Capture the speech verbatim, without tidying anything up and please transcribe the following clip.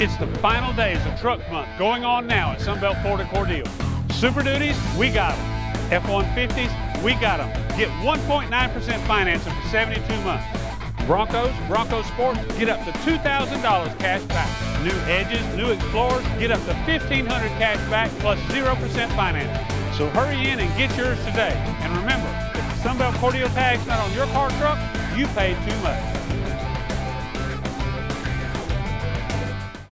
It's the final days of Truck Month going on now at Sunbelt Ford at Cordele. Super Duties, we got them. F one fifties, we got them. Get one point nine percent financing for seventy-two months. Broncos, Bronco Sport, get up to two thousand dollars cash back. New Edges, new Explorers, get up to fifteen hundred dollars cash back plus zero percent financing. So hurry in and get yours today. And remember, if the Sunbelt Cordele tag's not on your car or truck, you paid too much.